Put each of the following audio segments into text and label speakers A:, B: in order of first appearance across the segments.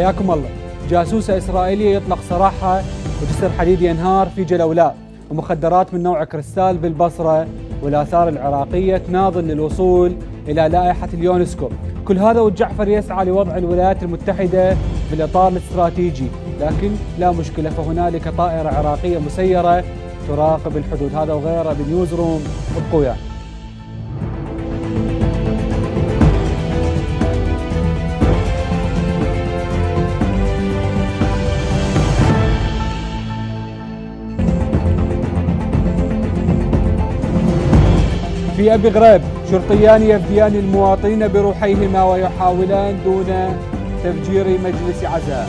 A: حياكم الله. جاسوسة إسرائيلية يطلق سراحها وجسر حديد ينهار في جلولاء، ومخدرات من نوع كريستال بالبصرة، والآثار العراقية تناضل للوصول إلى لائحة اليونسكو. كل هذا والجعفر يسعى لوضع الولايات المتحدة بالإطار الاستراتيجي، لكن لا مشكلة، فهنالك طائرة عراقية مسيرة تراقب الحدود. هذا وغيره بنيوز روم، ابقوا ويانا. في أبي غريب شرطيان يفديان المواطنين بروحيهما ويحاولان دون تفجير مجلس عزاء.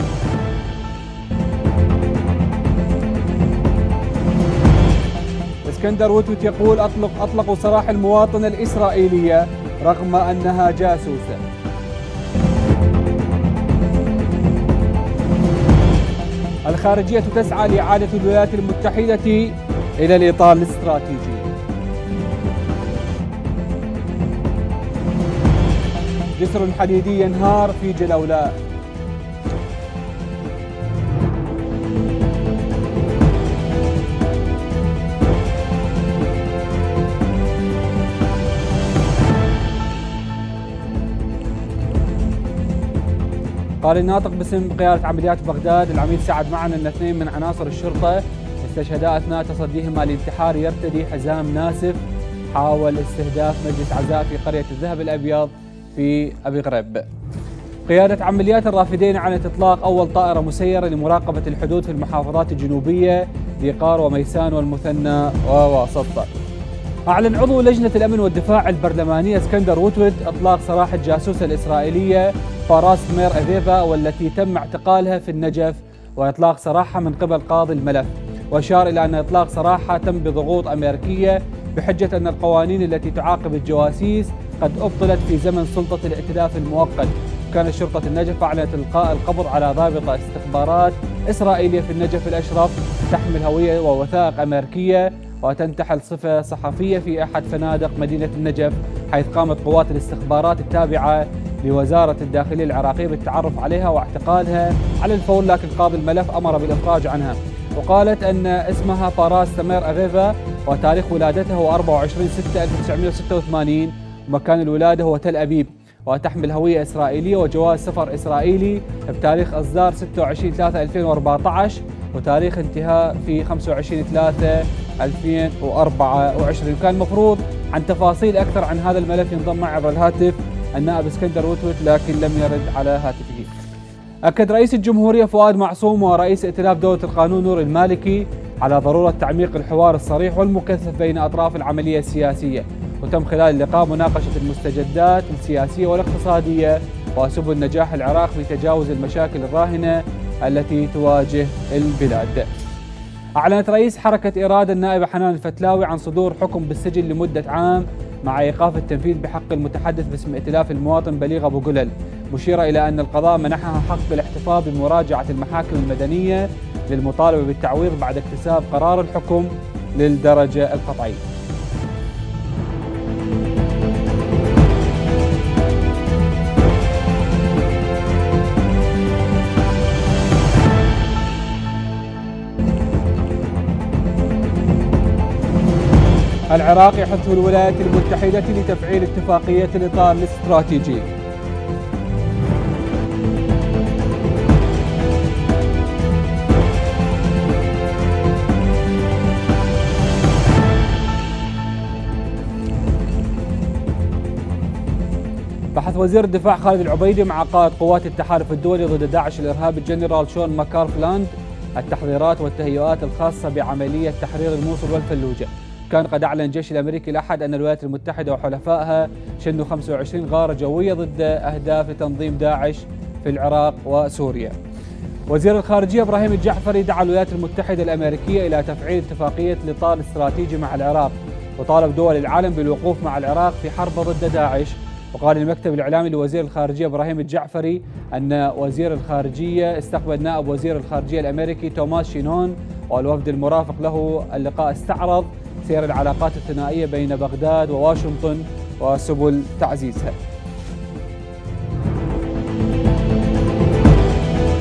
A: اسكندر وتوت يقول أطلقوا سراح المواطنة الإسرائيلية رغم أنها جاسوسة. الخارجية تسعى لإعادة الولايات المتحدة إلى الإطار الاستراتيجي. جسر حديدي ينهار في جلولاء. قال الناطق باسم قيادة عمليات بغداد العميد سعد معنا أن 2 من عناصر الشرطة استشهدا أثناء تصديهما لانتحار يرتدي حزام ناسف حاول استهداف مجلس عزاء في قرية الذهب الأبيض في أبي غريب. قيادة عمليات الرافدين أعلنت إطلاق أول طائرة مسيرة لمراقبة الحدود في المحافظات الجنوبية ديقار وميسان والمثنى وواسط. أعلن عضو لجنة الأمن والدفاع البرلمانية اسكندر وتوت إطلاق سراح الجاسوسة الإسرائيلية فاراس تمير أفيفا، والتي تم اعتقالها في النجف وإطلاق سراحها من قبل قاضي الملف، وأشار إلى أن إطلاق سراحها تم بضغوط أمريكية بحجة أن القوانين التي تعاقب الجواسيس قد أبطلت في زمن سلطة الائتلاف المؤقت. كانت شرطة النجف أعلنت إلقاء القبض على ضابطة استخبارات إسرائيلية في النجف الأشرف تحمل هوية ووثائق أمريكية وتنتحل صفة صحفية في أحد فنادق مدينة النجف، حيث قامت قوات الاستخبارات التابعة لوزارة الداخلية العراقية بالتعرف عليها واعتقالها على الفور، لكن قاضي الملف أمر بالإفراج عنها. وقالت أن اسمها فاراس تمير أفيفا وتاريخ ولادتها هو 24/6/1986 ومكان الولادة هو تل أبيب، وتحمل هوية إسرائيلية وجواز سفر إسرائيلي بتاريخ إصدار 26/3/2014 وتاريخ انتهاء في 25/3/2024. كان المفروض عن تفاصيل أكثر عن هذا الملف ينضم معي عبر الهاتف النائب اسكندر وتوت، لكن لم يرد على هاتفه. أكد رئيس الجمهورية فؤاد معصوم ورئيس ائتلاف دولة القانون نور المالكي على ضرورة تعميق الحوار الصريح والمكثف بين أطراف العملية السياسية، وتم خلال اللقاء مناقشة المستجدات السياسية والاقتصادية وسبل نجاح العراق في تجاوز المشاكل الراهنة التي تواجه البلاد. أعلنت رئيس حركة إرادة النائبة حنان الفتلاوي عن صدور حكم بالسجن لمدة عام مع إيقاف التنفيذ بحق المتحدث باسم ائتلاف المواطن بليغ أبو قلل، مشيرة إلى أن القضاء منحها حق الاحتفاظ بمراجعة المحاكم المدنية للمطالبة بالتعويض بعد اكتساب قرار الحكم للدرجة القطعية. العراق يحث الولايات المتحدة لتفعيل اتفاقية الإطار الاستراتيجي. بحث وزير الدفاع خالد العبيدي مع قائد قوات التحالف الدولي ضد داعش الإرهابي الجنرال شون ماكارفلاند التحضيرات والتهيئات الخاصة بعملية تحرير الموصل والفلوجة. كان قد أعلن الجيش الأمريكي الأحد أن الولايات المتحدة وحلفائها شنوا 25 غارة جوية ضد أهداف تنظيم داعش في العراق وسوريا. وزير الخارجية إبراهيم الجعفري دعا الولايات المتحدة الأمريكية إلى تفعيل اتفاقية الإطار الاستراتيجي مع العراق، وطالب دول العالم بالوقوف مع العراق في حرب ضد داعش. وقال المكتب الإعلامي لوزير الخارجية إبراهيم الجعفري أن وزير الخارجية استقبل نائب وزير الخارجية الأمريكي توماس شينون والوفد المرافق له. اللقاء استعرض سير العلاقات الثنائية بين بغداد وواشنطن وسبل تعزيزها.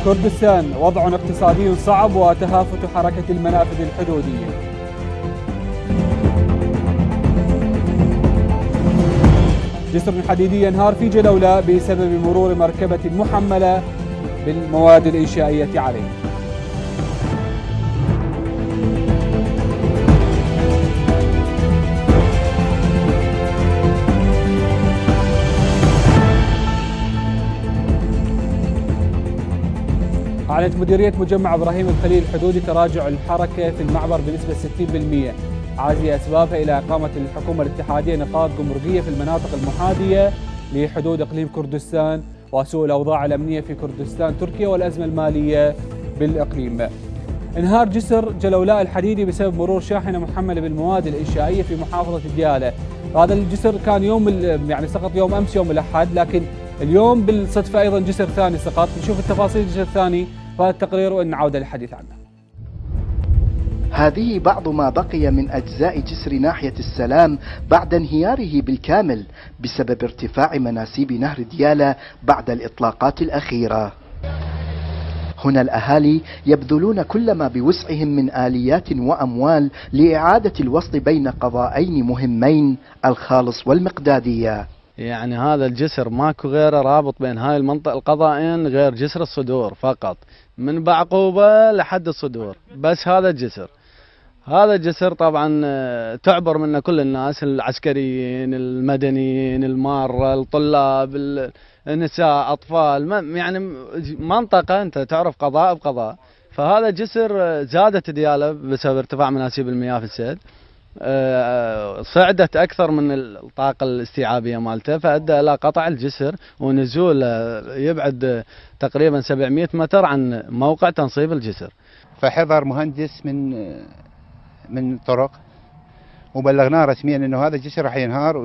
A: كردستان وضع اقتصادي صعب وتهافت حركة المنافذ الحدودية. جسر حديدي ينهار في جلولة بسبب مرور مركبة محملة بالمواد الإنشائية عليه. أعلنت مديرية مجمع إبراهيم الخليل الحدودي تراجع الحركة في المعبر بنسبة 60%، عازية أسبابها إلى إقامة الحكومة الاتحادية نقاط جمركية في المناطق المحاذية لحدود إقليم كردستان وسوء الأوضاع الأمنية في كردستان تركيا والأزمة المالية بالإقليم. انهار جسر جلولاء الحديدي بسبب مرور شاحنة محملة بالمواد الإنشائية في محافظة ديالى. هذا الجسر كان يعني سقط يوم أمس يوم الأحد، لكن اليوم بالصدفة أيضا جسر ثاني سقط. نشوف التفاصيل الجسر الثاني في التقرير ونعود للحديث عنه.
B: هذه بعض ما بقي من أجزاء جسر ناحية السلام بعد انهياره بالكامل بسبب ارتفاع مناسيب نهر ديالى بعد الإطلاقات الأخيرة. هنا الأهالي يبذلون كل ما بوسعهم من آليات وأموال لإعادة الوصل بين قضاءين مهمين، الخالص والمقدادية.
C: يعني هذا الجسر ماكو غيره رابط بين هاي المنطقة القضائين غير جسر الصدور فقط، من بعقوبة لحد الصدور، بس هذا الجسر. هذا الجسر طبعا تعبر منه كل الناس، العسكريين، المدنيين، المارة، الطلاب، النساء، أطفال، يعني منطقة أنت تعرف قضاء بقضاء. فهذا الجسر زادت ديالة بسبب ارتفاع مناسيب المياه في السد، صعدت أكثر من الطاقة الاستيعابية مالته، فأدى إلى قطع الجسر ونزول يبعد تقريبا 700 متر عن موقع تنصيب الجسر.
D: فحضر مهندس من طرق وبلغناه رسميا انه هذا الجسر راح ينهار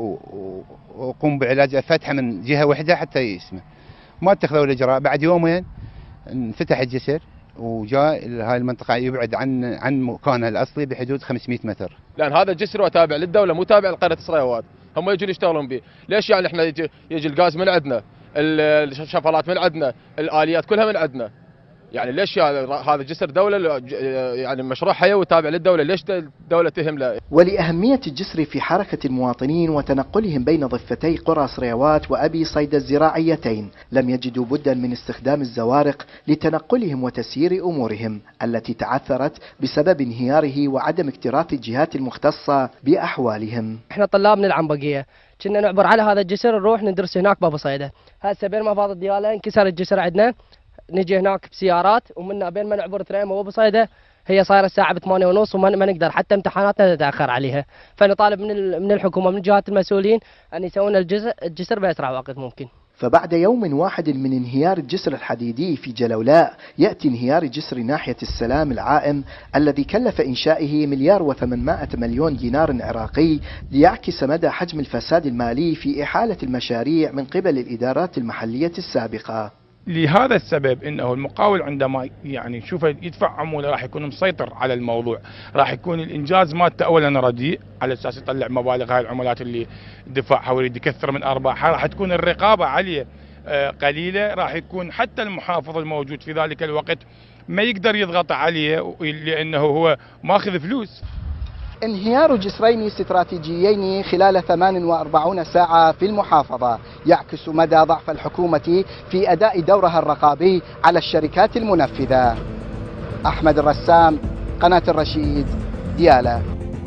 D: وقوم بعلاج فتحه من جهه واحده حتى يسمه. ما اتخذوا الاجراء. بعد يومين انفتح الجسر وجاء هاي المنطقه يبعد عن مكانها الاصلي بحدود 500 متر.
E: لان هذا الجسر هو تابع للدوله مو تابع لقريه صريوات، هم يجون يشتغلون به. ليش يعني احنا يجي الغاز من عندنا، الشفلات من عندنا، الاليات كلها من عندنا. يعني ليش هذا الجسر دولة، يعني مشروع حيوي تابع للدولة، ليش الدولة تهم له؟
B: ولأهمية الجسر في حركة المواطنين وتنقلهم بين ضفتي قرى صريوات وأبي صيدا الزراعيتين، لم يجدوا بدا من استخدام الزوارق لتنقلهم وتسيير أمورهم التي تعثرت بسبب انهياره وعدم اكتراث الجهات المختصة بأحوالهم.
F: احنا طلاب من العنبقية كنا نعبر على هذا الجسر نروح ندرس هناك بابا صيدا. هسه بين ما فاضت ديالة انكسر الجسر عندنا، نجي هناك بسيارات ومنا بين ما نعبر تريم وابو صيدا هي صايره الساعه 8:30 وما نقدر حتى امتحاناتنا نتاخر عليها. فنطالب من الحكومه من الجهات المسؤولين ان يسوون الجسر باسرع وقت ممكن.
B: فبعد يوم واحد من انهيار الجسر الحديدي في جلولاء يأتي انهيار جسر ناحية السلام العائم الذي كلف إنشائه 1,800,000,000 دينار عراقي ليعكس مدى حجم الفساد المالي في إحالة المشاريع من قبل الإدارات المحلية السابقة.
G: لهذا السبب انه المقاول عندما يعني يشوف يدفع عموله راح يكون مسيطر على الموضوع، راح يكون الانجاز مالته اولا رديء على اساس يطلع مبالغ هاي العملات اللي دفعها ويريد يكثر من ارباحها، راح تكون الرقابه عاليه قليله، راح يكون حتى المحافظ الموجود في ذلك الوقت ما يقدر يضغط عليه لانه هو ماخذ فلوس.
B: انهيار جسرين استراتيجيين خلال 48 ساعة في المحافظة يعكس مدى ضعف الحكومة في أداء دورها الرقابي على الشركات المنفذة. أحمد الرسام، قناة الرشيد، ديالى.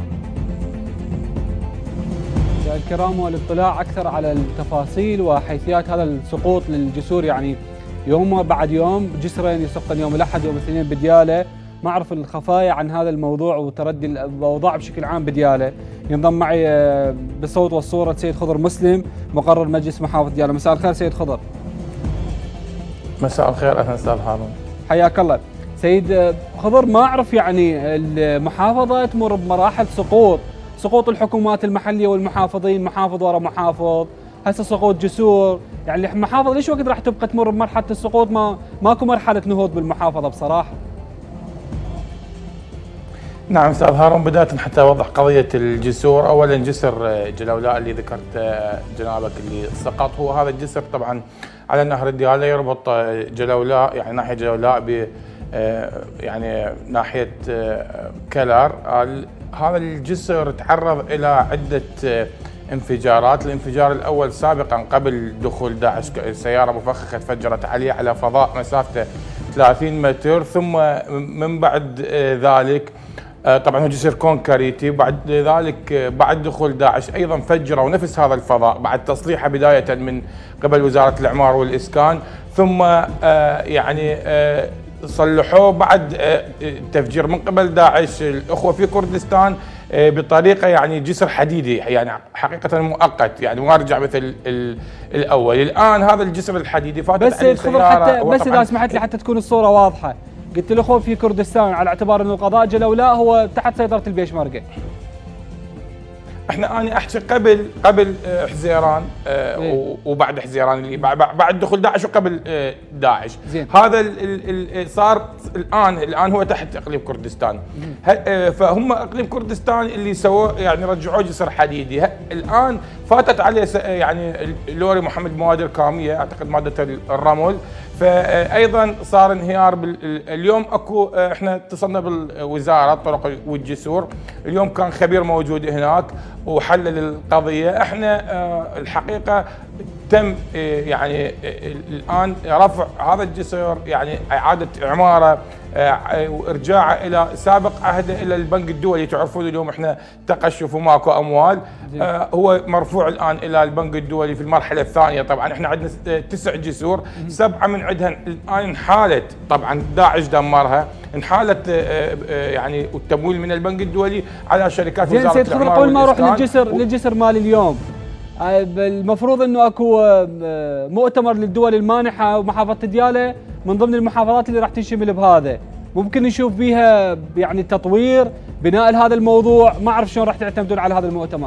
A: الكرام والاطلاع أكثر على التفاصيل وحيثيات هذا السقوط للجسور، يعني يوم بعد يوم جسرين يسقطن يوم الأحد يوم الاثنين بديالى. ما أعرف الخفايا عن هذا الموضوع وتردي الأوضاع بشكل عام بديالى. ينضم معي بالصوت والصورة سيد خضر مسلم مقرر مجلس محافظة ديالى. مساء الخير سيد خضر.
H: مساء الخير أهلا أستاذ هارون.
A: حياك الله. سيد خضر، ما أعرف يعني المحافظة تمر بمراحل سقوط الحكومات المحلية والمحافظين، محافظ ورا محافظ، هسه سقوط جسور، يعني المحافظة ليش وقت راح تبقى تمر بمرحلة السقوط؟ ماكو مرحلة نهوض بالمحافظة بصراحة.
G: نعم استاذ هارون، بدايه حتى اوضح قضيه الجسور. اولا جسر جلولاء اللي ذكرت جنابك اللي سقط، هو هذا الجسر طبعا على نهر الدياله يربط جلولاء يعني ناحيه جلولاء ب يعني ناحيه كلار. هذا الجسر تعرض الى عده انفجارات. الانفجار الاول سابقا قبل دخول داعش سياره مفخخه تفجرت عليه على فضاء مسافته 30 متر، ثم من بعد ذلك طبعا هو جسر كونكريتي. بعد ذلك بعد دخول داعش ايضا فجروا نفس هذا الفضاء بعد تصليحه بدايه من قبل وزاره الاعمار والاسكان، ثم يعني صلحوه بعد تفجير من قبل داعش الاخوه في كردستان بطريقه يعني جسر حديدي يعني حقيقه مؤقت يعني ما رجع مثل الاول. الان هذا الجسر الحديدي فاتت عليه سياره.
A: بس اذا سمحت لي حتى تكون الصوره واضحه، قلت الاخوه في كردستان على اعتبار انه القضاء جلولاء هو تحت سيطره البيشمركه.
G: انا احكي قبل حزيران وبعد حزيران اللي بعد دخول داعش وقبل داعش. زين. هذا صار الان هو تحت اقليم كردستان. فهم اقليم كردستان اللي سووا يعني رجعوه جسر حديدي. الان فاتت عليه يعني لوري محمد مواد الكاميه اعتقد ماده الرمل، فايضا صار انهيار. اليوم اكو احنا اتصلنا بالوزاره الطرق والجسور، اليوم كان خبير موجود هناك وحلل القضيه. احنا الحقيقه تم يعني الان رفع هذا الجسر يعني اعاده اعماره وارجاعه الى سابق عهده الى البنك الدولي. تعرفون اليوم احنا تقشف وماكو اموال، هو مرفوع الان الى البنك الدولي في المرحله الثانيه. طبعا احنا عندنا 9 جسور، 7 من عندها الان انحالت، طبعا داعش دمرها، انحالت يعني التمويل من البنك الدولي على شركات وزاره الاعمار.
A: قبل ما اروح للجسر مال اليوم، المفروض انه اكو مؤتمر للدول المانحه ومحافظه دياله من ضمن المحافظات اللي راح تنشمل بهذا، ممكن نشوف بيها يعني تطوير بناء لهذا الموضوع. ما اعرف شلون راح تعتمدون على هذا المؤتمر.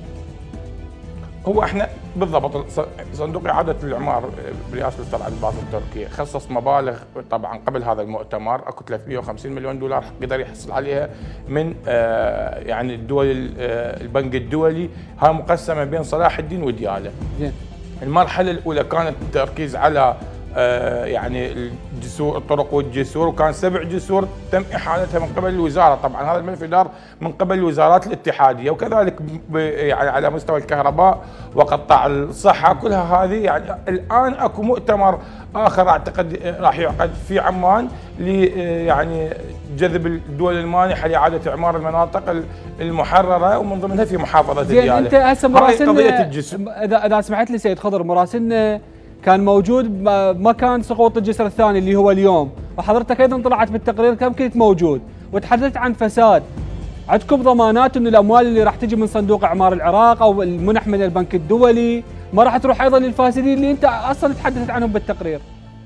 G: هو احنا بالضبط صندوق اعاده الاعمار برئاسه الاستاذ عبد الباسط التركي خصص مبالغ طبعا قبل هذا المؤتمر، اكو 350 مليون دولار قدر يحصل عليها من يعني الدول البنك الدولي. هاي مقسمه بين صلاح الدين ودياله. المرحله الاولى كانت التركيز على يعني الجسور الطرق والجسور، وكان 7 جسور تم احالتها من قبل الوزاره. طبعا هذا الملف يدار من قبل الوزارات الاتحاديه، وكذلك يعني على مستوى الكهرباء وقطاع الصحه كلها هذه. يعني الان اكو مؤتمر اخر اعتقد راح يعقد في عمان يعني جذب الدول المانحه لاعاده اعمار المناطق المحرره ومن ضمنها في محافظه دياله.
A: انت هسه مراسلنا اذا سمحت لي سيد خضر، مراسلنا كان موجود مكان سقوط الجسر الثاني اللي هو اليوم، وحضرتك ايضا طلعت بالتقرير كم كنت موجود وتحدثت عن فساد. عندكم ضمانات انه الاموال اللي راح تجي من صندوق اعمار العراق او المنح من البنك الدولي ما راح تروح ايضا للفاسدين اللي انت اصلا تحدثت عنهم بالتقرير؟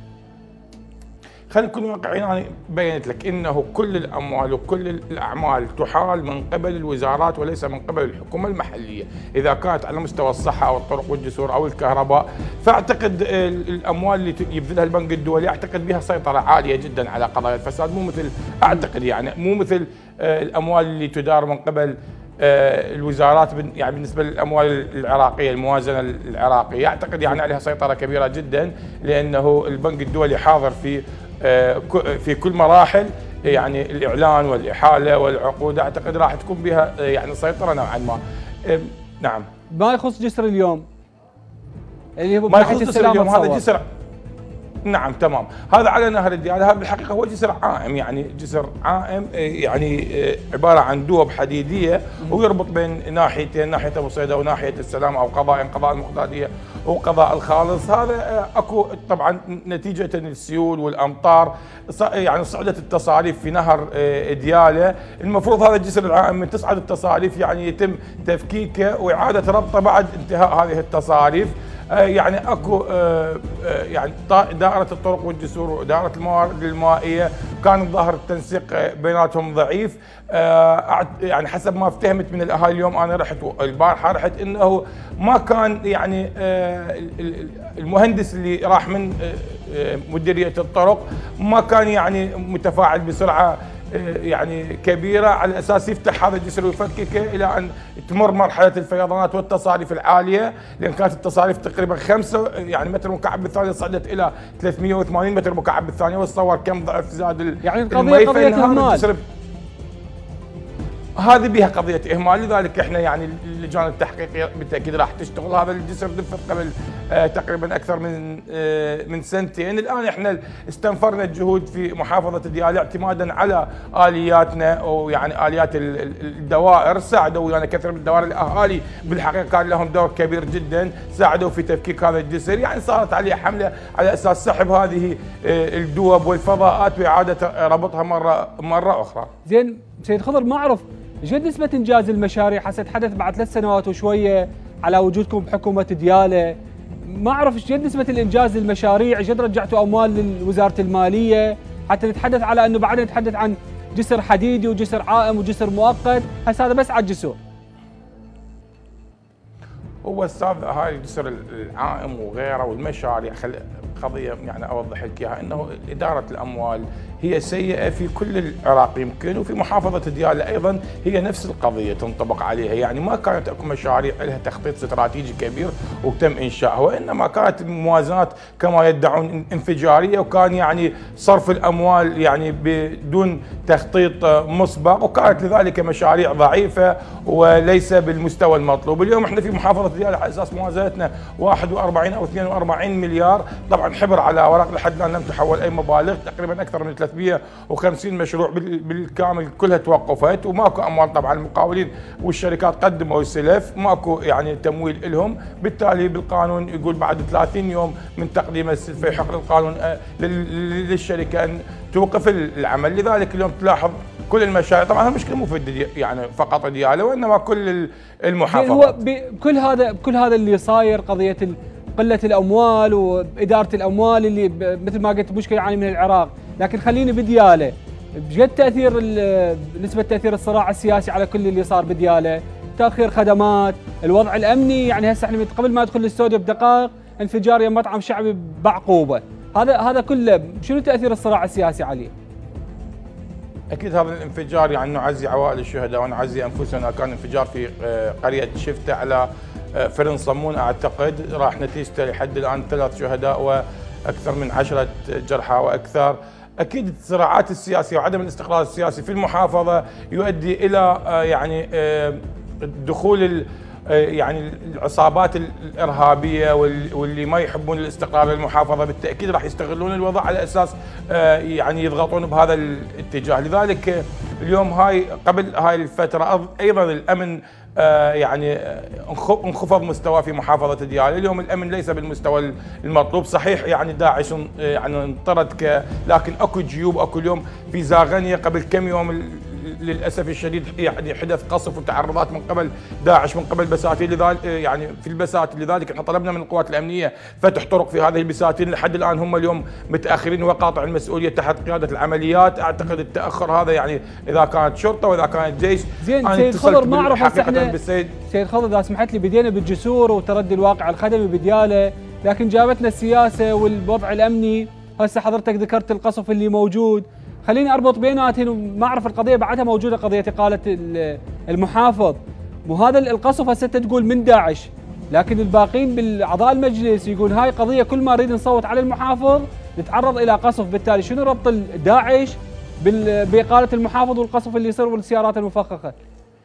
G: خلينا نكون واقعيين. انا بينت لك انه كل الاموال وكل الاعمال تحال من قبل الوزارات وليس من قبل الحكومه المحليه، اذا كانت على مستوى الصحه او الطرق والجسور او الكهرباء. فاعتقد الاموال اللي يبذلها البنك الدولي اعتقد بها سيطره عاليه جدا على قضايا الفساد، مو مثل اعتقد يعني مو مثل الاموال اللي تدار من قبل الوزارات يعني بالنسبه للاموال العراقيه الموازنه العراقيه. اعتقد يعني عليها سيطره كبيره جدا، لانه البنك الدولي حاضر في كل مراحل يعني الاعلان والاحاله والعقود. اعتقد راح تكون بها يعني سيطره نوعا ما. نعم.
A: ما يخص جسر اليوم اللي هو
G: ما يخص جسر اليوم، هذا جسر نعم تمام، هذا على نهر الدياله. هذا بالحقيقه هو جسر عائم، يعني جسر عائم يعني عباره عن دوب حديديه ويربط بين ناحيتين، ناحيه ابو صيدا وناحيه السلام او قضاء المقداديه وقضاء الخالص. هذا اكو طبعا نتيجه السيول والامطار يعني صعدت التصاريف في نهر دياله. المفروض هذا الجسر العائم من تصعد التصاريف يعني يتم تفكيكه واعاده ربطه بعد انتهاء هذه التصاريف. يعني اكو يعني دائره الطرق والجسور ودائره الموارد المائيه كان ظاهر التنسيق بيناتهم ضعيف. يعني حسب ما افتهمت من الاهالي اليوم، انا رحت البارحه رحت انه ما كان يعني المهندس اللي راح من مديريه الطرق ما كان يعني متفاعل بسرعه يعني كبيره على اساس يفتح هذا الجسر ويفككه الى ان تمر مرحله الفيضانات والتصاريف العاليه، لان كانت التصاريف تقريبا 5 يعني متر مكعب بالثانيه صعدت الى 380 متر مكعب بالثانيه، وتصور كم ضعف زاد
A: يعني القضيه قضيه اهمال.
G: هذه بها قضيه اهمال، لذلك احنا يعني اللجان التحقيقيه بالتاكيد راح تشتغل. هذا الجسر دفت قبل تقريبا اكثر من سنتين. الان احنا استنفرنا الجهود في محافظه ديالى اعتمادا على الياتنا ويعني اليات الدوائر، ساعدوا يعني كثير من الدوائر الاهالي بالحقيقه كان لهم دور كبير جدا، ساعدوا في تفكيك هذا الجسر، يعني صارت عليه حمله على اساس سحب هذه الدوب والفضاءات واعاده ربطها مره اخرى.
A: زين سيد خضر، ما اعرف ايش قد نسبة انجاز المشاريع هسه تحدث بعد 3 سنوات وشويه على وجودكم بحكومه ديالى، ما اعرف ايش قد نسبة الانجاز للمشاريع، ايش قد رجعتوا اموال لوزاره الماليه حتى نتحدث على انه بعدين نتحدث عن جسر حديدي وجسر عائم وجسر مؤقت، هسه هذا بس على الجسور.
G: هو استاذ هاي الجسر العائم وغيره والمشاريع قضيه يعني اوضح لك اياها، انه اداره الاموال هي سيئه في كل العراق يمكن، وفي محافظه ديالى ايضا هي نفس القضيه تنطبق عليها، يعني ما كانت اكو مشاريع لها تخطيط استراتيجي كبير وتم انشائها، وانما كانت الموازنات كما يدعون انفجاريه، وكان يعني صرف الاموال يعني بدون تخطيط مسبق، وكانت لذلك مشاريع ضعيفه وليس بالمستوى المطلوب. اليوم احنا في محافظه ديالى على اساس موازنتنا 41 او 42 مليار، طبعا حبر على ورق لحد الان لم تحول اي مبالغ، تقريبا اكثر من 350 مشروع بالكامل كلها توقفت، وماكو اموال. طبعا المقاولين والشركات قدموا السلف، ماكو يعني تمويل لهم، بالتالي بالقانون يقول بعد 30 يوم من تقديم السلف يحق للقانون للشركه ان توقف العمل. لذلك اليوم تلاحظ كل المشاريع، طبعا المشكله مو في يعني فقط ديالى وانما كل المحافظات.
A: هو بكل هذا اللي صاير قضيه قله الاموال واداره الاموال اللي مثل ما قلت مشكله يعاني من العراق، لكن خليني بديالى، بجد تاثير نسبه تاثير الصراع السياسي على كل اللي صار بديالى، تاخير خدمات، الوضع الامني، يعني هسه احنا قبل ما ادخل الاستوديو بدقائق انفجار يم مطعم شعبي بعقوبه، هذا كله شنو تاثير الصراع السياسي عليه؟
G: اكيد هذا الانفجار يعني نعزي عوائل الشهداء ونعزي انفسنا، كان انفجار في قريه شفته على فرن صمون، اعتقد راح نتيجته لحد الان 3 شهداء واكثر من 10 جرحى واكثر. اكيد الصراعات السياسيه وعدم الاستقرار السياسي في المحافظه يؤدي الى يعني دخول يعني العصابات الارهابيه واللي ما يحبون الاستقرار للمحافظه، بالتاكيد راح يستغلون الوضع على اساس يعني يضغطون بهذا الاتجاه. لذلك اليوم قبل هاي الفتره ايضا الامن يعني انخفض مستوى في محافظه ديالى، اليوم الامن ليس بالمستوى المطلوب، صحيح يعني داعش يعني انطرد لكن اكو جيوب، اكو اليوم في زاغنيه قبل كم يوم للاسف الشديد يعني حدث قصف وتعرضات من قبل داعش من قبل بساتين، لذلك يعني في البساتين، لذلك احنا طلبنا من القوات الامنيه فتح طرق في هذه البساتين، لحد الان هم اليوم متاخرين وقاطع المسؤوليه تحت قياده العمليات. اعتقد التاخر هذا يعني اذا كانت شرطه واذا كانت جيش.
A: زين سيد خضر، ما اعرف هسه احنا سيد خضر اذا سمحت لي بدينا بالجسور وتردي الواقع الخدمي بديالى، لكن جابتنا السياسه والوضع الامني، هسه حضرتك ذكرت القصف اللي موجود، خليني اربط بيناتهم، ما اعرف القضيه بعدها موجوده قضيه اقاله المحافظ، وهذا القصف هسه تقول من داعش، لكن الباقين بالاعضاء المجلس يقول هاي قضيه كل ما نريد نصوت على المحافظ نتعرض الى قصف، بالتالي شنو ربط داعش باقاله المحافظ والقصف اللي يصير والسيارات المفخخه؟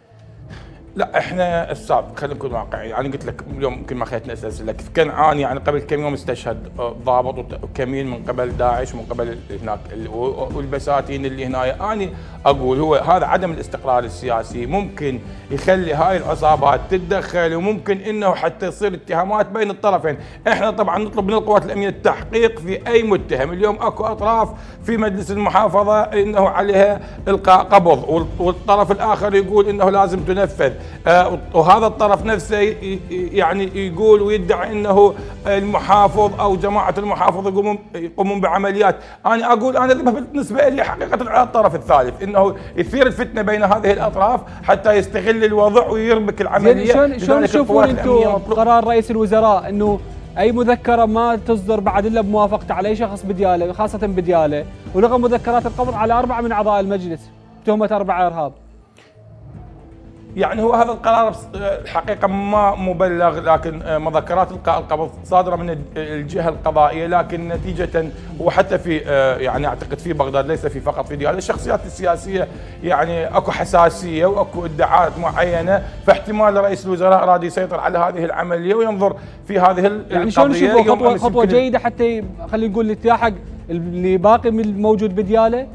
G: لا احنا استاذ خلينا نكون واقعيين، يعني قلت لك اليوم يمكن ما خليتني اسلسل لك، في كنعان يعني قبل كم يوم استشهد ضابط وكمين من قبل داعش ومن قبل هناك والبساتين اللي هنا. انا اقول هو هذا عدم الاستقرار السياسي ممكن يخلي هاي العصابات تتدخل، وممكن انه حتى يصير اتهامات بين الطرفين. احنا طبعا نطلب من القوات الامنيه التحقيق في اي متهم. اليوم اكو اطراف في مجلس المحافظه انه عليها القاء قبض، والطرف الاخر يقول انه لازم تنفذ، وهذا الطرف نفسه يعني يقول ويدعي انه المحافظ او جماعه المحافظ يقومون بعمليات. انا اقول انا بالنسبه لي حقيقه على الطرف الثالث انه يثير الفتنه بين هذه الاطراف حتى يستغل الوضع ويربك العمليه.
A: شلون تشوفون انتم قرار رئيس الوزراء انه اي مذكره ما تصدر بعد الا بموافقته على اي شخص بديالى خاصه بديالى، ولغى مذكرات القبض على 4 من اعضاء المجلس؟ بتهمه 4 ارهاب.
G: يعني هو هذا القرار الحقيقه ما مبلغ، لكن مذكرات القاء القبض صادره من الجهه القضائيه، لكن نتيجه وحتى في يعني اعتقد في بغداد ليس في فقط في ديالى الشخصيات السياسيه يعني اكو حساسيه واكو ادعاءات معينه، فاحتمال رئيس الوزراء اراد يسيطر على هذه العمليه وينظر في هذه القضيه.
A: يعني شلون نشوفه خطوه جيده حتى خلينا نقول الاتياح اللي باقي من الموجود بديالى؟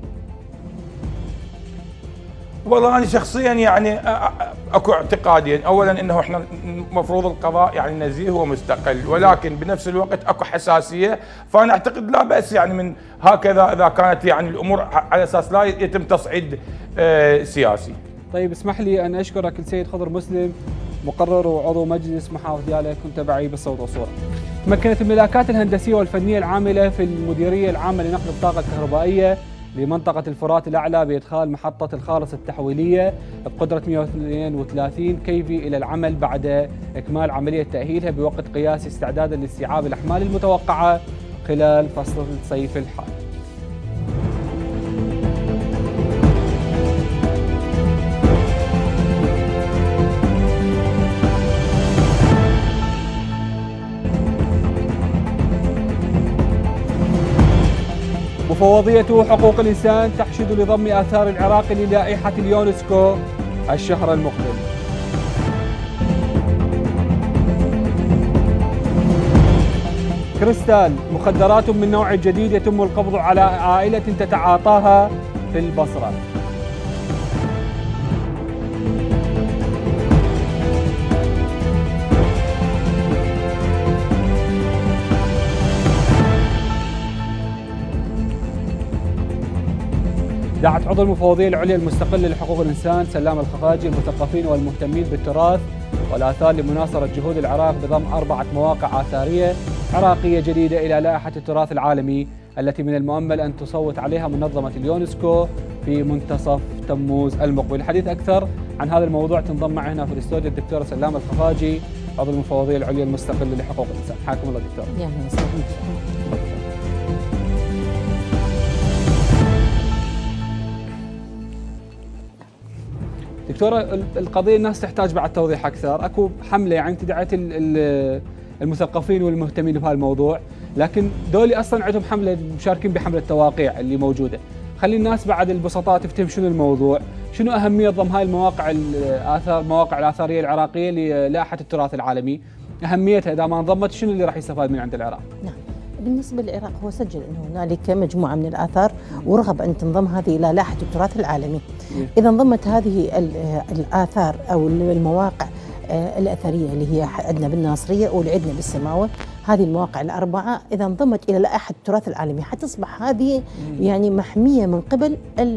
G: والله انا شخصيا يعني اكو اعتقادين، اولا انه احنا المفروض القضاء يعني نزيه ومستقل، ولكن بنفس الوقت اكو حساسيه، فانا اعتقد لا باس يعني من هكذا اذا كانت يعني الامور على اساس لا يتم تصعيد سياسي.
A: طيب اسمح لي ان اشكرك السيد خضر مسلم، مقرر وعضو مجلس محافظ ديالى، كنت تبعي بالصوت والصوره. تمكنت الملاكات الهندسيه والفنيه العامله في المديريه العامه لنقل الطاقه الكهربائيه لمنطقة الفرات الأعلى بإدخال محطة الخالص التحويلية بقدرة 132 كيفي إلى العمل بعد إكمال عملية تأهيلها بوقت قياسي استعدادا لاستيعاب الأحمال المتوقعة خلال فصل الصيف الحالي. مفوضية حقوق الإنسان تحشد لضم آثار العراق للائحة اليونسكو الشهر المقبل. كريستال، مخدرات من نوع جديد يتم القبض على عائلة تتعاطاها في البصرة. دعت عضو المفوضية العليا المستقلة لحقوق الإنسان سلام الخفاجي المثقفين والمهتمين بالتراث والآثار لمناصرة جهود العراق بضم 4 مواقع آثارية عراقية جديدة إلى لائحة التراث العالمي التي من المؤمل أن تصوت عليها منظمة اليونسكو في منتصف تموز المقبل. الحديث أكثر عن هذا الموضوع تنضم معنا هنا في الاستوديو الدكتورة سلام الخفاجي عضو المفوضية العليا المستقلة لحقوق الإنسان. حياكم الله دكتورة.
H: يا مساء.
A: دكتورة، القضية الناس تحتاج بعد توضيح أكثر، أكو حملة يعني أنت دعيت المثقفين والمهتمين بهذا الموضوع، لكن دولي أصلا عندهم حملة مشاركين بحملة التواقيع اللي موجودة، خلي الناس بعد البسطاء تفتهم شنو الموضوع، شنو أهمية ضم هاي المواقع المواقع الآثارية العراقية للائحة التراث العالمي، أهميتها إذا ما انضمت شنو اللي راح يستفاد من عند العراق؟
H: نعم. بالنسبة للعراق هو سجل أنه هنالك مجموعة من الآثار ورغب أن تنضم هذه إلى لائحة التراث العالمي. إذا انضمت هذه الآثار أو المواقع الأثرية اللي هي عندنا بالناصرية والعدنا بالسماوة، هذه المواقع الأربعة إذا انضمت إلى لائحة التراث العالمي حتصبح هذه يعني محمية من قبل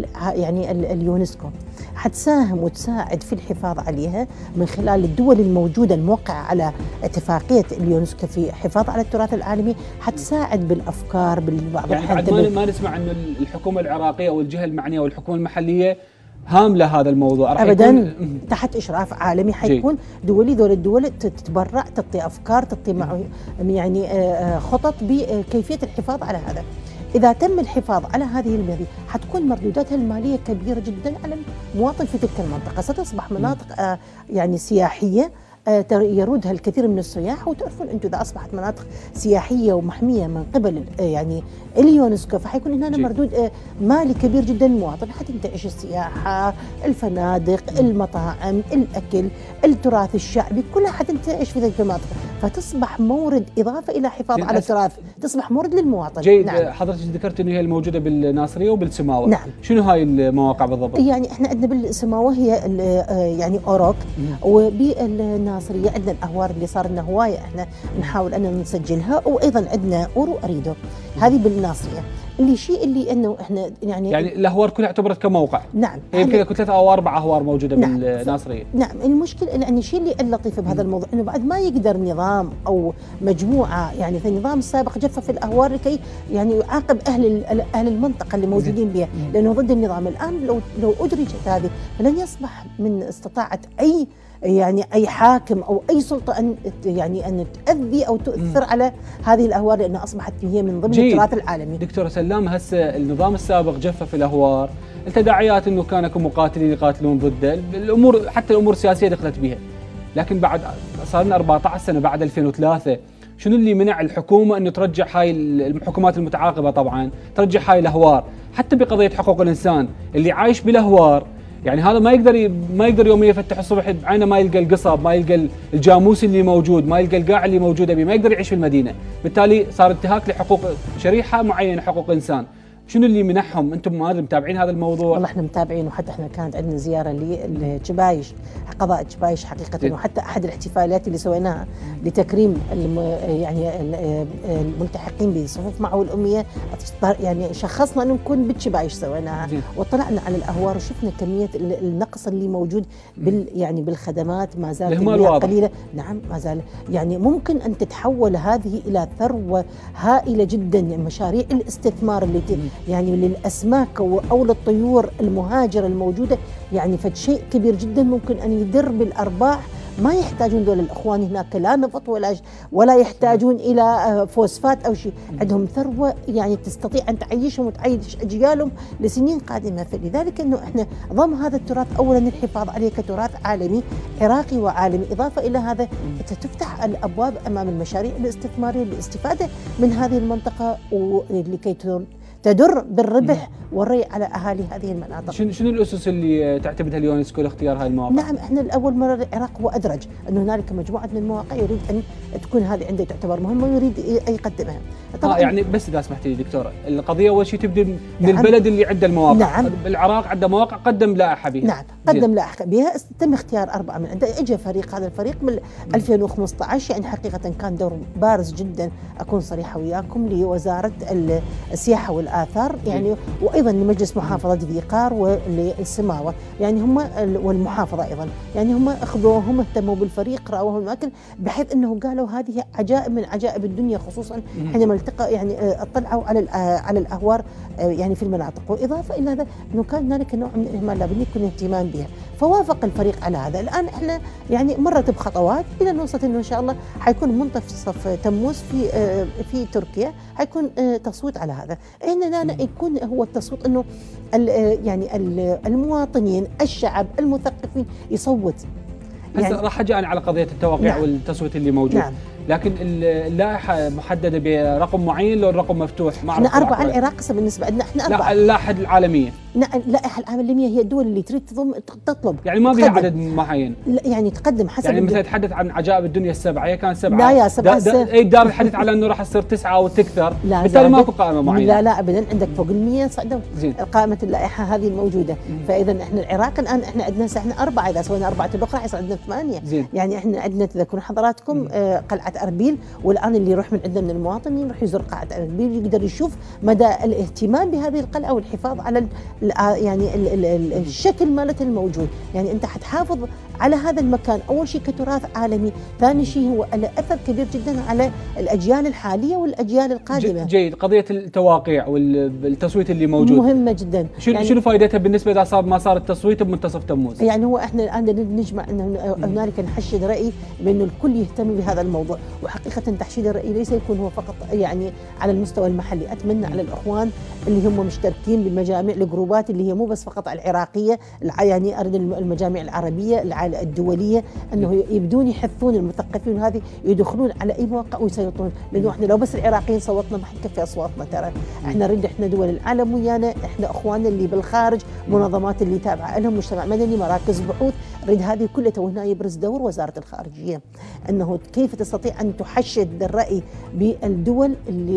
H: يعني اليونسكو، حتساهم وتساعد في الحفاظ عليها من خلال الدول الموجودة الموقعة على اتفاقية اليونسكو في الحفاظ على التراث العالمي، حتساعد بالأفكار بالبعض
A: يعني ما نسمع أن الحكومة العراقية أو الجهة المعنية أو الحكومة المحلية هامله هذا الموضوع،
H: ابدا تحت اشراف عالمي حيكون دولي. دول الدول تتبرع، تعطي افكار، تعطي يعني خطط بكيفيه الحفاظ على هذا. اذا تم الحفاظ على هذه المياه حتكون مردوداتها الماليه كبيره جدا على المواطن في تلك المنطقه، ستصبح مناطق يعني سياحيه يرودها الكثير من السياح، وتعرفون انتم اذا اصبحت مناطق سياحيه ومحميه من قبل يعني اليونسكو فحيكون هنا مردود مالي كبير جدا للمواطن، حتنتعش السياحه، الفنادق، المطاعم، الاكل، التراث الشعبي، كلها حتنتعش في تلك المناطق، فتصبح مورد اضافه الى حفاظ على التراث، تصبح مورد للمواطن.
A: جيد. نعم. حضرتك ذكرت انه هي الموجوده بالناصريه وبالسماوه.
H: نعم.
A: شنو هاي المواقع بالضبط؟
H: يعني احنا عندنا بالسماوه هي يعني اوروك، وبالناصريه عندنا الاهوار اللي صار لنا هوايه احنا نحاول ان نسجلها، وايضا عندنا اورو اريدو، هذه بالناصريه. الشيء اللي انه احنا يعني
A: الاهوار كلها اعتبرت كموقع.
H: نعم.
A: يمكن اكو 3 أو 4 اهوار موجوده. نعم. بالناصريه.
H: نعم. المشكله يعني الشيء اللي اللطيف بهذا الموضوع انه بعد ما يقدر نظام او مجموعه يعني في النظام السابق جفف الاهوار لكي يعني يعاقب اهل المنطقه اللي موجودين بها، لانه ضد النظام. الان لو ادرجت هذه فلن يصبح من استطاعه اي يعني اي حاكم او اي سلطه ان يعني ان تؤذي او تؤثر على هذه الاهوار، لانها اصبحت هي من ضمن التراث العالمي.
A: دكتوره سلام، هسه النظام السابق جفف الاهوار، التداعيات انه كان اكو مقاتلين يقاتلون ضده، الامور حتى الامور السياسيه دخلت بها، لكن بعد صار لنا 14 سنه بعد 2003، شنو اللي منع الحكومه انه ترجع هاي الحكومات المتعاقبه طبعا ترجع هاي الاهوار؟ حتى بقضيه حقوق الانسان اللي عايش بالاهوار، يعني هذا ما يقدر يوم يفتح الصبح بعينه ما يلقى القصب، ما يلقى الجاموس اللي موجود، ما يلقى القاع اللي موجوده به، ما يقدر يعيش في المدينه، بالتالي صار انتهاك لحقوق شريحه معينه حقوق الانسان. شنو اللي منحهم؟ انتم ما متابعين هذا الموضوع؟
H: والله احنا متابعين، وحتى احنا كانت عندنا زياره لجبايش، قضاء جبايش حقيقه، وحتى احد الاحتفالات اللي سويناها لتكريم يعني الملتحقين بصفوف معه الاميه، يعني شخصنا انه نكون بجبايش سويناها، وطلعنا على الاهوار وشفنا كميه النقص اللي موجود يعني بالخدمات، ما زالت قليله. نعم ما زال، يعني ممكن ان تتحول هذه الى ثروه هائله جدا، يعني مشاريع الاستثمار اللي يعني للأسماك أو للطيور المهاجرة الموجودة، يعني فد شيء كبير جدا ممكن أن يدر بالأرباح. ما يحتاجون دول الأخوان هناك لا نفط ولا يحتاجون إلى فوسفات أو شيء، عندهم ثروة يعني تستطيع أن تعيشهم وتعيش أجيالهم لسنين قادمة. فلذلك أنه إحنا ضم هذا التراث أولا الحفاظ عليه كتراث عالمي عراقي وعالمي، إضافة إلى هذا تفتح الأبواب أمام المشاريع الاستثمارية للاستفادة من هذه المنطقة، ولكي تدر بالربح والري على اهالي هذه المناطق.
A: شنو الاسس اللي تعتمدها اليونسكو لاختيار هاي المواقع؟
H: نعم، احنا لاول مره العراق هو ادرج انه هنالك مجموعه من المواقع يريد ان تكون هذه عنده تعتبر مهمه ويريد ان يقدمها.
A: طبعا يعني بس اذا سمحتي لي دكتوره، القضيه اول شيء تبدي من البلد اللي عنده المواقع.
H: نعم.
A: العراق عنده مواقع قدم لائحه بها.
H: نعم، قدم لائحه بها، تم اختيار 4 من عنده، اجى فريق، هذا الفريق من 2015، يعني حقيقه كان دور بارز جدا اكون صريحه وياكم لوزاره السياحه والاثار، يعني وايضا لمجلس محافظه ذي قار وللسماوه، يعني هم والمحافظه ايضا، يعني هم اخذوهم اهتموا بالفريق، راوه الماكل، بحيث انه قالوا هذه عجائب من عجائب الدنيا، خصوصا حينما التقى يعني اطلعوا على الاهوار يعني في المناطق، واضافه الى هذا انه كان هنالك نوع من الاهمال لابد يكون اهتمام بها، فوافق الفريق على هذا. الان احنا يعني مرت بخطوات الى ان وصلت انه ان شاء الله حيكون منتصف تموز في تركيا حيكون تصويت على هذا. هنا يكون هو التصويت انه يعني المواطنين، الشعب، المثقفين يصوت.
A: يعني راح اجي انا على قضيه التوقيع. نعم. والتصويت اللي موجود. نعم. لكن اللائحه محدده برقم معين لو الرقم مفتوح؟
H: احنا 4 العراق بالنسبه لنا، احنا 4.
A: لا، اللائحه العالميه.
H: اللائحه العالميه هي الدول اللي تريد تطلب،
A: يعني ما فيها عدد معين،
H: يعني تقدم حسب،
A: يعني مثلا يتحدث عن عجائب الدنيا ال7، هي كانت 7.
H: لا يا 7
A: اي دار الحديث على انه راح تصير 9 او تكثر، بالتالي ماكو قائمه معينه.
H: لا ابدا، عندك فوق ال100 صعدوا قائمه اللائحه هذه الموجوده. فاذا احنا العراق الان احنا عندنا 4، اذا سوينا 4 الاخرى حيصير عندنا 8. يعني احنا عندنا تذكرون حضراتكم قلعه اربيل، والان اللي يروح من عندنا من المواطنين يروح يزور قلعه اربيل يقدر يشوف مدى الاهتمام بهذه القلعه والحفاظ على يعني الشكل مالته الموجود. يعني انت حتحافظ على هذا المكان اول شيء كتراث عالمي، ثاني شيء هو له اثر كبير جدا على الاجيال الحاليه والاجيال القادمه.
A: جيد. قضيه التواقيع والتصويت اللي موجود
H: مهمه جدا.
A: يعني شنو فائدتها بالنسبه اذا صار ما صار التصويت بمنتصف تموز؟
H: يعني هو احنا الان نجمع انه هنالك نحشد راي بانه الكل يهتم بهذا الموضوع، وحقيقه تحشيد الراي ليس يكون هو فقط يعني على المستوى المحلي. اتمنى على الاخوان اللي هم مشتركين بالمجامع، الجروبات اللي هي مو بس فقط العراقيه، يعني ارد المجامع العربيه الدوليه، انه يبدون يحثون المثقفين هذه يدخلون على اي مواقع ويسيطرون، لانه احنا لو بس العراقيين صوتنا ما حتكفي اصواتنا، ترى احنا نريد احنا دول العالم ويانا، احنا اخواننا اللي بالخارج، منظمات اللي تابعه لهم، مجتمع مدني، مراكز بحوث، نريد هذه كلها. وهنا يبرز دور وزاره الخارجيه، انه كيف تستطيع ان تحشد الراي بالدول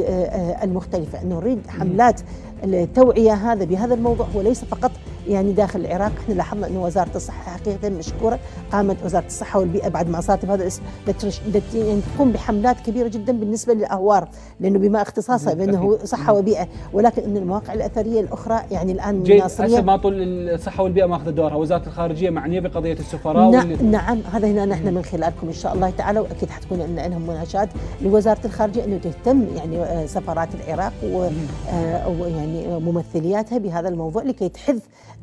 H: المختلفه، انه نريد حملات التوعيه هذا بهذا الموضوع، وليس فقط يعني داخل العراق. احنا لاحظنا انه وزاره الصحه حقيقه مشكوره، قامت وزاره الصحه والبيئه بعد ما صارت بهذا الاسم يعني تقوم بحملات كبيره جدا بالنسبه للاهوار، لانه بما اختصاصها بانه صحه وبيئه، ولكن ان المواقع الاثريه الاخرى يعني الان
A: ناصريه. ما طول الصحه والبيئه ماخذه دورها، وزاره الخارجيه معنيه بقضيه السفراء.
H: نعم، هذا هنا نحن من خلالكم ان شاء الله تعالى، واكيد حتكون لهم مناشات لوزاره الخارجيه انه تهتم يعني سفارات العراق ويعني ممثلياتها بهذا الموضوع، لكي تحث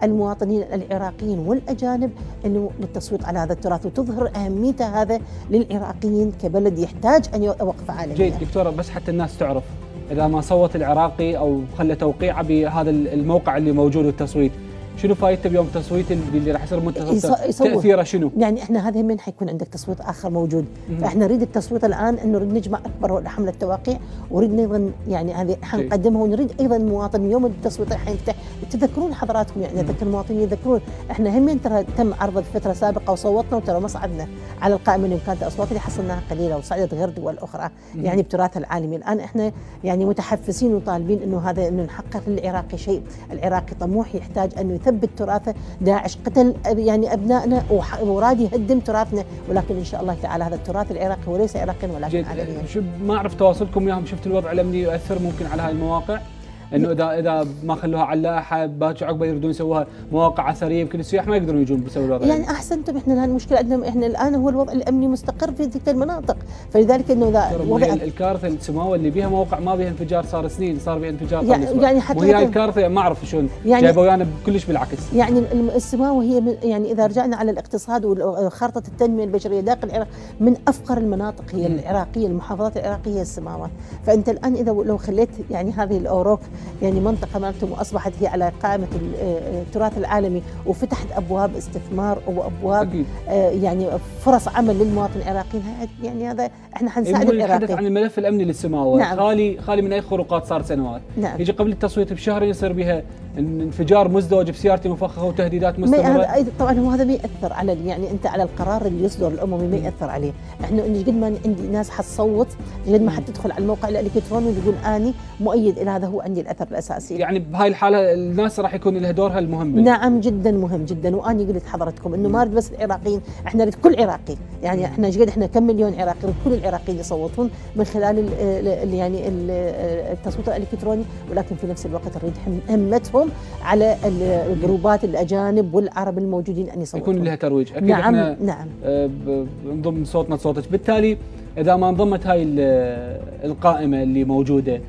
H: المواطنين العراقيين والأجانب أنه للتصويت على هذا التراث، وتظهر أهميته هذا للعراقيين كبلد يحتاج أن يوقف عالميا.
A: جيد دكتورة، بس حتى الناس تعرف، إذا ما صوت العراقي أو خلى توقيعه بهذا الموقع اللي موجود للتصويت، شنو فايدته بيوم التصويت اللي راح يصير منتخب؟ تأثيره شنو؟
H: يعني احنا هذا من حيكون عندك تصويت اخر موجود، فاحنا نريد التصويت الان انه نريد نجمع اكبر حمله توقيع، ونريد ايضا يعني هذه حنقدمها، ونريد ايضا المواطن يوم التصويت حينفتح. تذكرون حضراتكم يعني ذكر المواطنين يذكرون احنا هم ترى تم عرض فتره سابقه وصوتنا وترى ما صعدنا على القائمه اللي كانت الاصوات اللي حصلناها قليله وصعدت غير دول اخرى يعني بتراثها العالمي. الان احنا يعني متحفزين وطالبين انه هذا انه نحقق للعراقي شيء، العراقي طموح يحتاج انه يثبت تراثه. داعش قتل يعني ابنائنا وراد يهدم تراثنا، ولكن ان شاء الله تعالى هذا التراث العراقي وليس عراقيا ولكن عالميا.
A: ما اعرف تواصلكم وياهم، شفت الوضع الامني يؤثر ممكن على هاي المواقع؟ انه اذا ما خلوها على اللائحه باكر عقبه يريدون يسووها مواقع اثريه، يمكن السياح ما يقدرون يجون بسبب الوضع
H: يعني احسنتم. احنا الان المشكله عندنا احنا الان هو الوضع الامني مستقر في تلك المناطق، فلذلك انه اذا
A: وضع الكارثه السماوه اللي بيها موقع ما بيها انفجار صار سنين، صار بيها انفجار
H: يعني حتى
A: وهي الكارثه ما اعرف شلون يعني جايبه ويانا كلش بالعكس.
H: يعني السماوه هي يعني اذا رجعنا على الاقتصاد وخارطه التنميه البشريه داخل العراق من افقر المناطق هي العراقيه، المحافظات العراقيه هي السماوه. فانت الان اذا لو خليت يعني هذه الاوروك يعني منطقه مالتهم واصبحت هي على قائمه التراث العالمي وفتحت ابواب استثمار وابواب يعني فرص عمل للمواطن العراقيين، يعني هذا احنا حنساعد العراقيين.
A: نتحدث عن الملف الامني للسماوه.
H: نعم. خالي
A: من اي خروقات صار سنوات.
H: نعم.
A: يجي قبل التصويت بشهر يصير بها انفجار مزدوج بسيارتي مفخخه وتهديدات مستمره.
H: طبعا هو هذا ما ياثر على يعني انت على القرار اللي يصدر الاممي ما ياثر عليه. احنا قد ما عندي ناس حتصوت قد ما حتدخل على الموقع الالكتروني ويقول اني مؤيد الى هذا، هو عندي الاثر الاساسي.
A: يعني بهاي الحاله الناس راح يكون لها دورها المهم.
H: نعم جدا مهم جدا. واني قلت حضرتكم انه ما نريد بس العراقيين، احنا نريد كل عراقي، يعني احنا قد احنا كم مليون عراقي، كل العراقيين يصوتون من خلال يعني التصويت الالكتروني، ولكن في نفس الوقت نريد همتهم على الجروبات الاجانب والعرب الموجودين ان يصوتون،
A: يكون لها ترويج. اكيد
H: نعم
A: احنا
H: نعم
A: نضم صوتنا صوتك. بالتالي اذا ما انضمت هاي القائمه اللي موجوده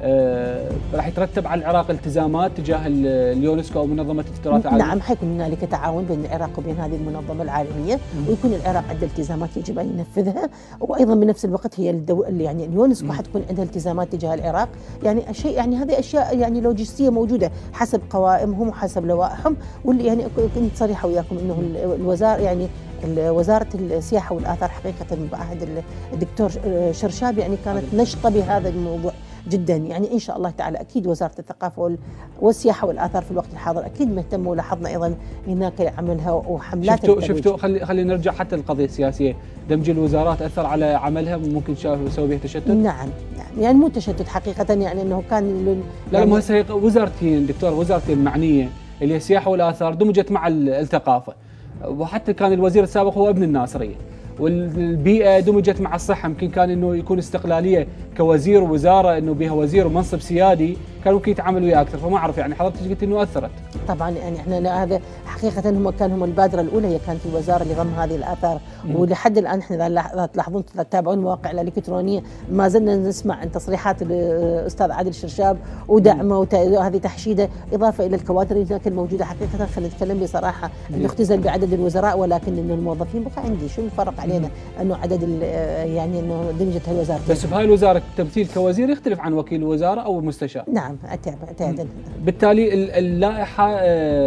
A: راح يترتب على العراق التزامات تجاه اليونسكو او منظمه التراث العالمي.
H: نعم حيكون هنالك تعاون بين العراق وبين هذه المنظمه العالميه، ويكون العراق عنده التزامات يجب ان ينفذها، وايضا بنفس الوقت هي يعني اليونسكو حتكون عندها التزامات تجاه العراق، يعني اشياء يعني هذه اشياء يعني لوجستيه موجوده حسب قوائمهم وحسب لوائحهم. واللي يعني كنت صريحه وياكم انه الوزاره يعني وزاره السياحه والاثار حقيقه بعهد الدكتور شرشاب يعني كانت نشطه بهذا الموضوع جدا. يعني ان شاء الله تعالى اكيد وزاره الثقافه والسياحه والاثار في الوقت الحاضر اكيد مهتمه، ولاحظنا ايضا هناك عملها وحملات.
A: شفتوا خلينا نرجع حتى للقضيه السياسيه، دمج الوزارات اثر على عملها، ممكن يسوي بها تشتت؟
H: نعم يعني مو تشتت حقيقه، يعني انه كان
A: لا ما هسه وزارتين دكتور، وزارتين معنيه اللي هي السياحه والاثار دمجت مع الثقافه، وحتى كان الوزير السابق هو ابن الناصريه، والبيئه دمجت مع الصحه. يمكن كان انه يكون استقلاليه كوزير ووزاره، انه بها وزير ومنصب سيادي كان ممكن يتعامل وياه اكثر. فما اعرف يعني حضرتك قلت انه اثرت.
H: طبعا يعني احنا هذا حقيقه هم البادره الاولى هي كانت الوزاره اللي ضم هذه الاثار، ولحد الان احنا اذا تلاحظون تتابعون المواقع الالكترونيه ما زلنا نسمع عن تصريحات الاستاذ عادل شرشاب ودعمه وهذه تحشيده، اضافه الى الكوادر هناك الموجوده. حقيقه خلينا نتكلم بصراحه انه اختزل بعدد الوزراء، ولكن انه الموظفين بقى عندي شو الفرق علينا انه عدد يعني انه دمجت هالوزاره.
A: بس بهاي الوزاره التمثيل كوزير يختلف عن وكيل الوزاره او المستشار.
H: نعم اعتاد.
A: بالتالي اللائحه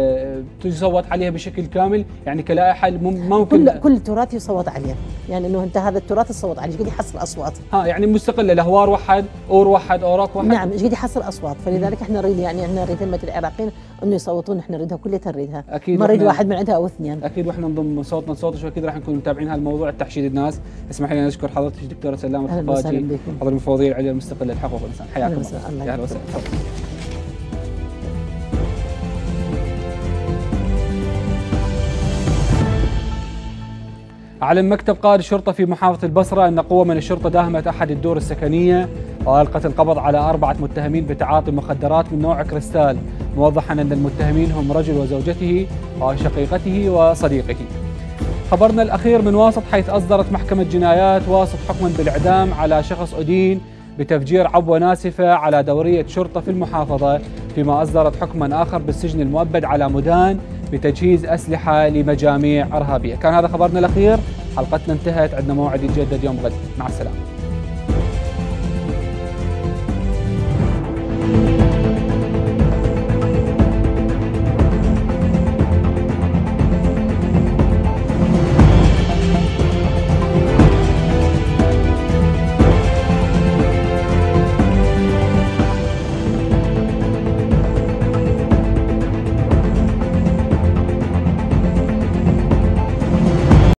A: تصوت عليها بشكل كامل، يعني كلائحه ممكن
H: كل تراث يصوت عليه، يعني انه انت هذا التراث تصوت عليه قد يحصل اصوات.
A: يعني مستقله، لهوار وحد، اور وحد، اوراق وحد.
H: نعم قد يحصل اصوات، فلذلك احنا نريد يعني احنا نريد همه العراقيين انه يصوتون، احنا نريدها كلها نريدها، ما نريد واحد من عندها او اثنين.
A: اكيد واحنا نضم صوتنا لصوتك، واكيد راح نكون متابعين هالموضوع تحشيد الناس. اسمح لي نشكر حضرتك دكتوره سلامه الخفاجي، عضو المفوضيه العليا المستقله لحقوق الانسان. حياكم الله. اهلا وسهلا. أعلن مكتب قائد الشرطة في محافظة البصرة أن قوة من الشرطة داهمت أحد الدور السكنية وألقت القبض على 4 متهمين بتعاطي مخدرات من نوع كريستال، موضحا أن المتهمين هم رجل وزوجته وشقيقته وصديقه. خبرنا الأخير من واسط، حيث أصدرت محكمة جنايات واسط حكما بالإعدام على شخص أدين بتفجير عبوة ناسفة على دورية شرطة في المحافظة فيما أصدرت حكما آخر بالسجن المؤبد على مدان بتجهيز أسلحة لمجاميع إرهابية. كان هذا خبرنا الأخير، حلقتنا انتهت، عندنا موعد يتجدد يوم غد، مع السلامة.